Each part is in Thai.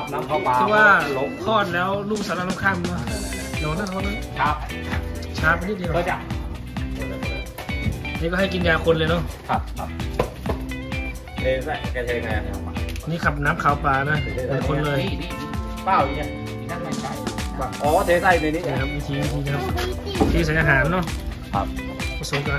น้ำเข้าปลาที่ว่าคลอดแล้วลูกสารน้ำข้ามเนาะลองนั่นเขานั้นช้าไปนิดเดียวก็จะนี่ก็ให้กินยาคนเลยเนาะครับเทใส่แกเทไงนี่ขับน้ำขาวปลานะเป็นคนเลยเปล่าอย่างเงี้ยนั่นไม่ใช่อ๋อเทใส่ในนี้นะครับวิธีนะครับที่ใส่อาหารเนาะครับผสมกัน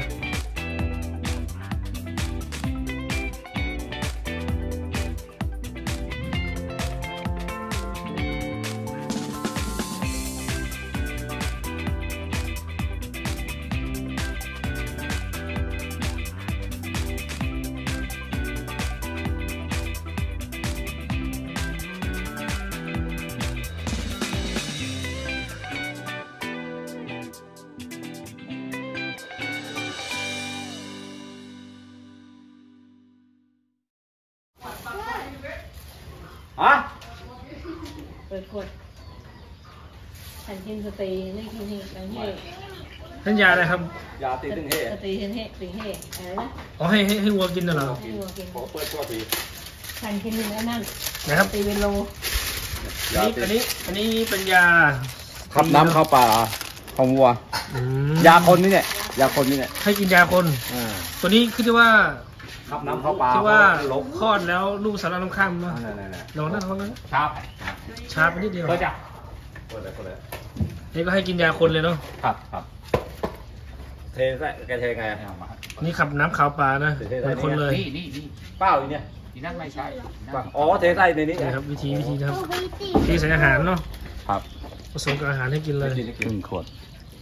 เปิดขวดฉันกินสตีนี่กินเห็ดอะไรเห็ดนั่นยาอะไรครับยาตีตึงเห็ดสตีเห็ดตีเห็ดอะไรนะอ๋อให้วัวกินน่ะเหรอให้วัวกินเปิดตัวตีฉันกินอยู่แล้วนั่นนะครับตีเป็นโลอันนี้เป็นยาขับน้ำเข้าปลาของวัวยาคนนี่เนี่ยยาคนนี่เนี่ยให้กินยาคนตัวนี้คือที่ว่าขับน้ำเข้าปลาที่ว่าคลอดแล้วลูกสารน้ำข้ามเนาะลองนั่นเขานั้นช้าไปนิดเดียวก็จะนี่ก็ให้กินยาคนเลยเนาะครับเทใส่แกเทไงนี่ขับน้ำขาวปลานะเป็นคนเลยเปล่าอย่างเงี้ยนั่นไม่ใช่อ๋อเทใส่ในนี้นะครับวิธีนะครับที่ใส่อาหารเนาะผสมกับอาหารให้กินเลยครึ่งขวด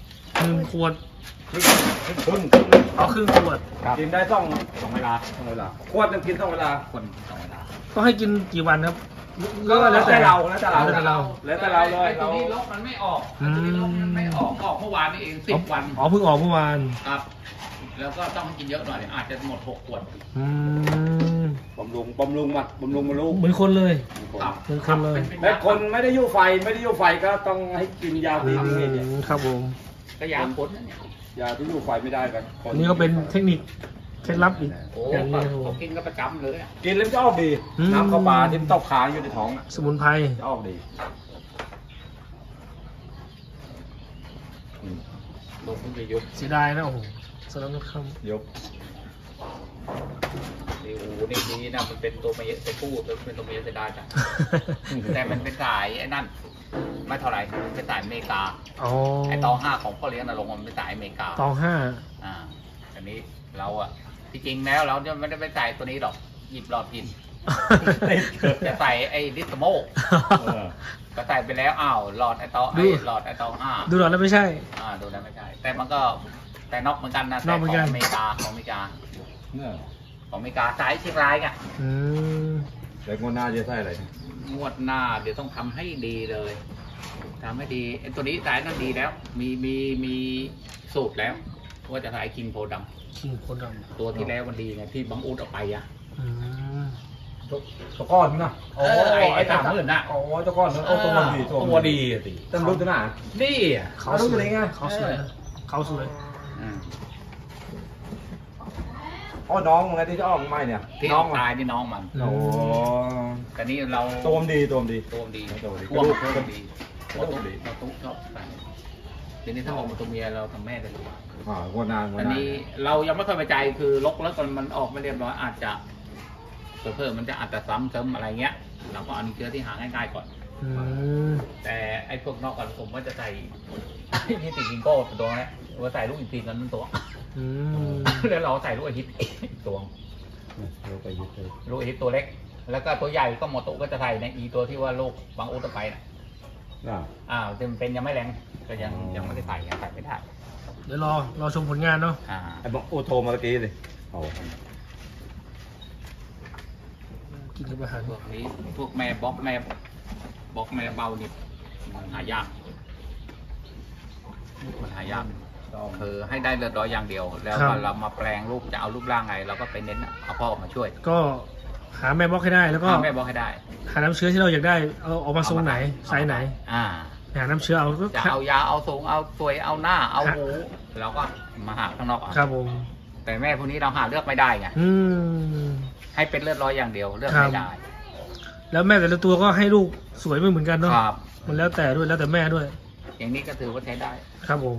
เอาครึ่งขวดกินได้สองเวลาขวดนึงกิน2 เวลาก็ให้กินกี่วันครับก็แล้วแต่เราเลยตรงนี้ล็อกมันไม่ออกออกเมื่อวานนี่เอง10 วันเพิ่งออกเมื่อวานครับแล้วก็ต้องกินเยอะหน่อยอาจจะหมด6 ขวดบำรุงมาลูกเหมือนคนเลยเหมือนคนเลยแต่คนไม่ได้ยุ่ไฟก็ต้องให้กินยาตีนี่ครับผมก็ยาพ้นนั่นเนี่ยยาที่ยุ่ไฟไม่ได้กันนี่ก็เป็นเทคนิคเคล็ดลับอีกอย่างนี้ผมกินก็ประจำเลยกินแล้วจะออกดีน้ำข้าวปลาที่มันตกค้างอยู่ในท้องสมุนไพรจะออกดีลงขึ้นไปยกเสียดายนะโอ้โหสารพัดคำยกนี่นะมันเป็นตัวเมียเป็นตัวเมียเสียดายจ้ะแต่มันเป็นสายไอ้นั่นไม่เท่าไหร่เป็นสายอเมริกาไอ้ตอง5ของพ่อเลี้ยงน่ะลงมันเป็นสายอเมริกาตอง5 อันนี้เราอะที่จริงแล้วเราจะไม่ได้ไปใส่ตัวนี้หรอกหยิบหลอดกินจะใส่ไอ้ดิสโมก็ใส่ไปแล้วหลอดไอ้ตอง5 ดูหลอดแล้วไม่ใช่ดูแล้วไม่ใช่แต่มันก็แต่นอกเหมือนกันนะแต่ของอเมริกาของอเมริกาสายเชียงรายไงแต่งวดหน้าจะใส่อะไรงวดหน้าเดี๋ยวต้องทำให้ดีเลยทำให้ดีไอ้ตัวนี้สายนั่นดีแล้วมีสูตรแล้วว่าจะใส่คิงโพดำตัวที่แล้วมันดีไงที่บังอุดออกไปตัวก้อนนะไอ้30,000น่ะตัวก้อนนั้นตัวดีจำรู้ตัวหน้านี่เขาสวยไงเขาสวยน้องไงที่จะออกไม่เนี่ยที่น้องตายนี่น้องมันแต่นี่เราตัวดีท่วมดีมาตุ้ชอบใส่ทีนี้ถ้าออกมาตัวเมียเราทำแม่ได้รู้อันนี้เรายังไม่ค่อยไปใจคือลกแล้วตอนมันออกไม่เรียบร้อยอาจจะเพิ่มมันจะอาจจะซ้ำเติมอะไรเงี้ยเราก็เอาเชื้อที่หาง่ายๆก่อนแต่ไอ้พวกนอกก่อนผมก็จะใส่ที่ติดกิงโก้ตัวนี้ว่าใส่ลูกอินทรีย์นั้นตัวแล้วเราใส่ลูกไอฮิตตัวลูกไอฮิตตัวเล็กแล้วก็ตัวใหญ่ก็หมดตุก็จะใส่ในอีตัวที่ว่าลูกบางอุตไปนะจะเป็นยังไม่แรงก็ยังไม่ได้ใส่ไม่ได้เดี๋ยวรอชมผลงานเนาะไอ้บอกโอโทรมาเมื่อกี้เลยกินอาหารพวกนี้พวกแม่บล็อกแม่เบานี่มันหายากคือให้ได้เลือดร้อยอย่างเดียวแล้วเรามาแปลงรูปจะเอารูปร่างไงเราก็ไปเน้นเอาพ่อมาช่วยก็หาแม่บล็อกให้ได้แล้วก็แม่บล็อกให้ได้หาน้ำเชื้อที่เราอยากได้เอาออกมาทรงไหนไซส์ไหนหาน้ำเชื้อเอาจะเอายาเอาทรงเอาสวยเอาหน้าเอาหูเราก็มาหาข้างนอกครับผมแต่แม่พวกนี้เราหาเลือกไม่ได้ไงให้เป็นเลือดร้อยอย่างเดียวเลือกไม่ได้แล้วแม่แต่ละตัวก็ให้ลูกสวยไม่เหมือนกันเนาะครับมันแล้วแต่ด้วยแล้วแต่แม่ด้วยอย่างนี้ก็ถือว่าใช้ได้ครับผม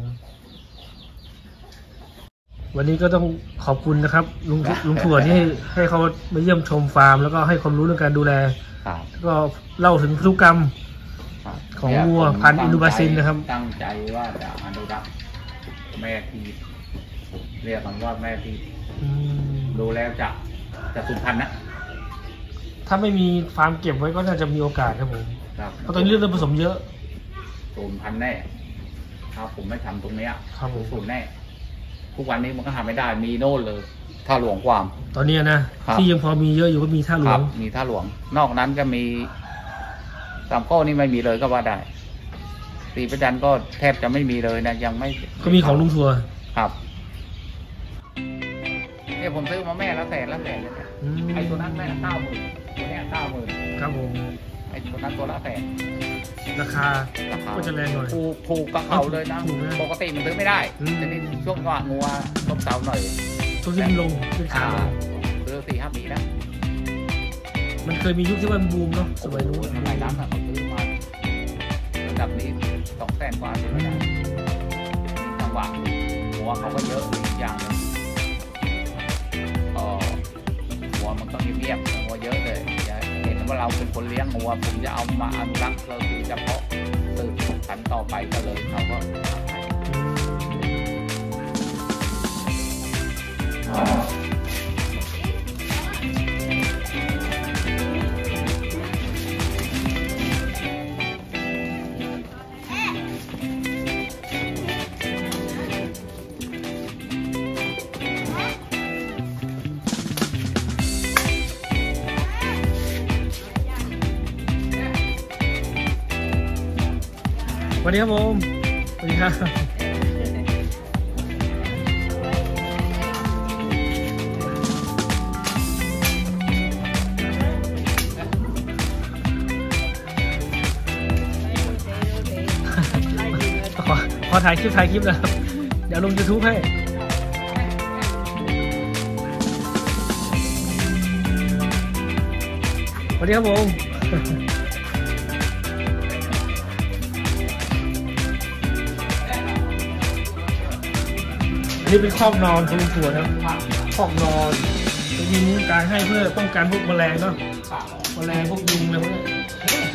วันนี้ก็ต้องขอบคุณนะครับลุงถั่วที่ให้เขามาเยี่ยมชมฟาร์มแล้วก็ให้ความรู้เรื่องการดูแลครับก็เล่าถึงพันธุกรรมครับของวัวพันธุ์อินโดบราซิลนะครับตั้งใจว่าจะอนุรักษ์แม่พีเรียกมันว่าแม่พีอืมดูแล้วจะสูญพันธุ์นะถ้าไม่มีฟาร์มเก็บไว้ก็น่าจะมีโอกาสครับผมครับเพราะตอนนี้เรื่องผสมเยอะสูญพันธุ์แน่ถ้าผมไม่ทำตรงเนี้ยครับผมสูญแน่ทุกวันนี้มันก็หาไม่ได้มีโน่นเลยท่าหลวงความตอนนี้นะครับ ที่ยังพอมีเยอะอยู่ก็มีท่าหลคว รังบมีท่าหลวง นอกนั้นก็มีสามข้อนี่ไม่มีเลยก็ว่าได้ตีประจันก็แทบจะไม่มีเลยนะยังไม่ก็มีของลุงถั่วครับเนี่ยผมซื้อมาแม่ละแสนเลยเนี่ยอืมไอ้ตัวนั้นแม่90,000ตัวเนี้ย90,000 ครับผมไอ้ตัวนั้นตัวละแสนราคาก็จะแรงหน่อยถูกกับเขาเลยนะถูกนะปกติมันซื้อไม่ได้อืมทีนี้ช่วงว่างัวต้มเตาหน่อยช่วงที่มันลงขึ้นขาลงซื้อ4-5 ปีแล้วมันเคยมียุคที่ว่ามันบูมเนาะสมัยนู้นหลายร้านเขาซื้อมาระดับนี้200,000 กว่าซื้อไม่ได้จังหวะหัวเขาก็เยอะอีกอย่างหนึงหัวมันก็เงียบๆหัวเยอะเลยอย่าเห็นว่าเราเป็นคนเลี้ยงหัวผมจะเอามาอนุรักษ์เราคือเฉพาะสืบพันธุ์ต่อไปก็เลยเขาก็ทำให้สวัสดีครับผมสวัสดีครับขอถ่ายคลิปนะครับ เดี๋ยวลง YouTube ให้สวัสดีครับผม อันนี้เป็นคอกนอนของลุงถั่วนะครับคอกนอนจะมีมุ้งกางให้เพื่อป้องกันพวกแมลงเนาะแมลงพวกยุงอะไรพวกนี้